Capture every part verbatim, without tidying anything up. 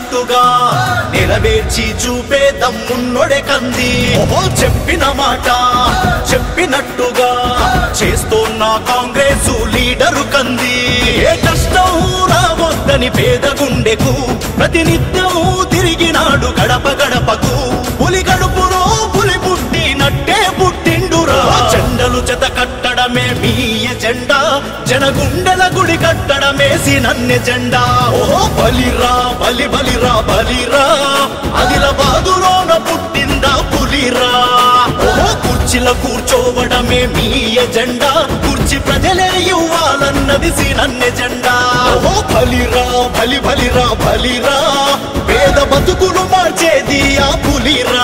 చెప్పినట్టుగా నెరవేర్చి చూపే దమ్మున్నొడే కంది. ఓహో చెప్పిన మాట చెప్పినట్టుగా చేస్తోన్న కాంగ్రెసు లీడరు కంది. ఏ కష్టం రావద్దని పేద గుండెకు ప్రతినిత్యం తిరిగినాడు గడప గడపకు. పులి గడుపులో పులి పుట్టినట్టే పుట్టిండురా. జెండలు జత కట్టడమే మీ ఎజెండా, జనగుండెల గుడి కట్టడమేసి నన్నె జెండా. ఓ బలిరా బలి బలిరా బలిరా ఆదిలాబాదులోన పుట్టిందా పులిరా. ఓ కుర్చీల కూర్చోవడమే మీ ఎజెండా, కుర్చీ ప్రజలే ఇవ్వాలన్నది నన్నె జెండా. ఓ బలిరా బలి బలిరా బలిరా పేద బతుకులు మార్చేది ఆ పులిరా.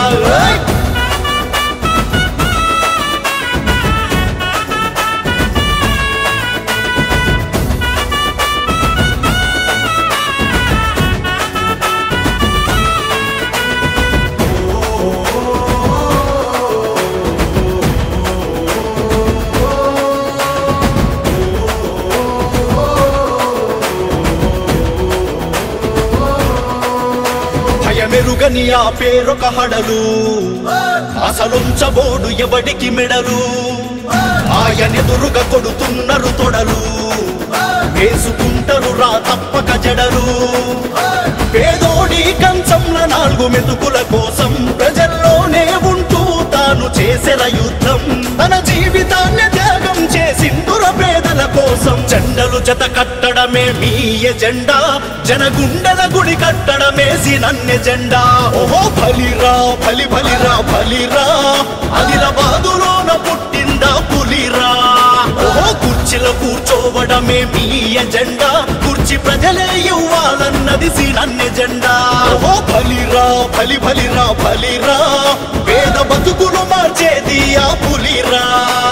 మెరుగని ఆ పేరొక హడలు, అసలుంచబోడు ఎవడికి మెడలు. ఆయనెదురుగా కొడుతున్నారు తొడలు, వేసుకుంటారు రా తప్పక జడలు. పేదోడి కంచంల నాలుగు మెతుకుల కోసం ప్రజల్లోనే ఉంటూ తాను చేసిన యుద్ధం, తన జీవితాన్ని త్యాగం చేసిందుర పేదల కోసం. జెండలు జత కట్టడమే మీ ఎజెండా, జనగుండెల గుడి కట్టడమేసి నన్నె జెండా. ఓహో బలిరా బలి బలిరా బలిరా ఆదిలాబాదులోన పుట్టిందా పులిరా. ఓహో కుర్చీలో కూర్చోవడమే మీ ఎజెండా, కుర్చీ ప్రజలే ఇవ్వాలన్నది నన్నె జెండా. ఓహో బలిరా బలి బలిరా బలిరా పేద బతుకులు మార్చేది ఆ పులిరా.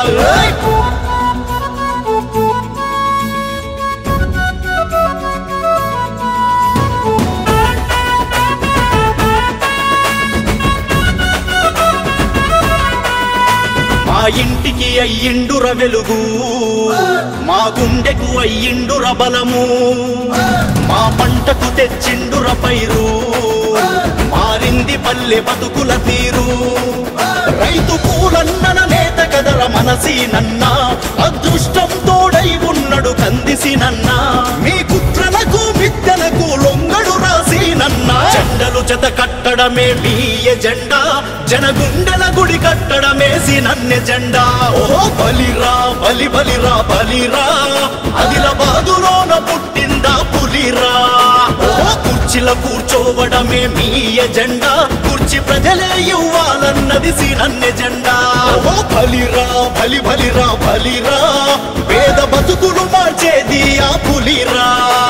మా ఇంటికి అయ్యిండుర వెలుగు, మా గుండెకు అయ్యిండుర బలము, మా పంటకు తెచ్చిండుర పైరు, మారింది పల్లె బతుకుల తీరు. రైతు పూలన్నన నేత కదర మనసీనన్న, అదృష్టం తోడై ఉన్నడు కందిసినన్న. మీ కుట్రలకు మిద్దెలకు లొంగడు రాసినన్న. జెండలు జత కట్టడమే మీ ఎజెండా, జనగుండెల గుడి కట్టడమేసి నన్నె జెండా. ఓ బలిరా బలి బలిరా బలిరా ఆదిలాబాదులోన పుట్టిందా పులిరా. ఓ కుర్చీల కూర్చోవడమే మీ ఎజెండా, కుర్చీ ప్రజలే ఇవ్వాలన్నది నన్నె జెండా. ఓ బలిరా బలి బలిరా బలిరా పేద బతుకులు మార్చేది ఆ పులిరా.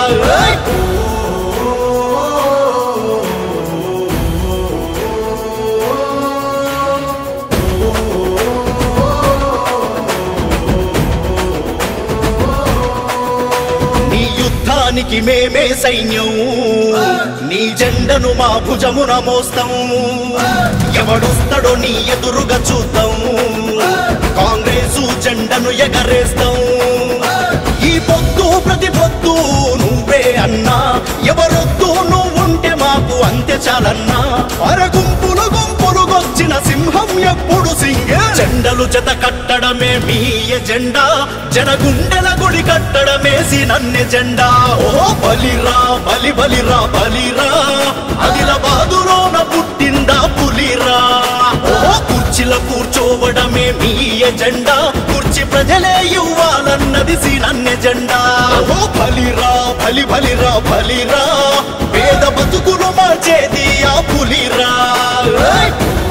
యుద్ధానికి మేమే సైన్యం, నీ జెండను మా భుజమున మోస్తాం. ఎవడొస్తాడో నీ ఎదురుగా చూద్దాం, కాంగ్రెసు జెండను ఎగరేస్తాం. ఈ పొద్దు ప్రతి పొద్దు నువ్వే అన్నా, ఎవరొద్దు నువ్వుంటే మాకు అంతే చాలన్నా. అరగుంపులు గుంపులు గొచ్చిన సింహం ఎప్పుడు సింగే. జెండలు జత కట్టడమే మీ ఎజెండా, జనగుండెల గుడి కట్టడమేసి నన్నె జెండా. ఓ బలిరా బలి బలిరా బలిరా ఆదిలాబాదులోన పుట్టిందా పులిరా. ఓ కుర్చీల కూర్చోవడమే మీ ఎజెండా, కుర్చీ ప్రజలే ఇవ్వాలన్నది నన్నె జెండా. ఓ బలిరా బలి బలిరా బలిరా పేద బతుకులు మార్చేది ఆ పులిరా.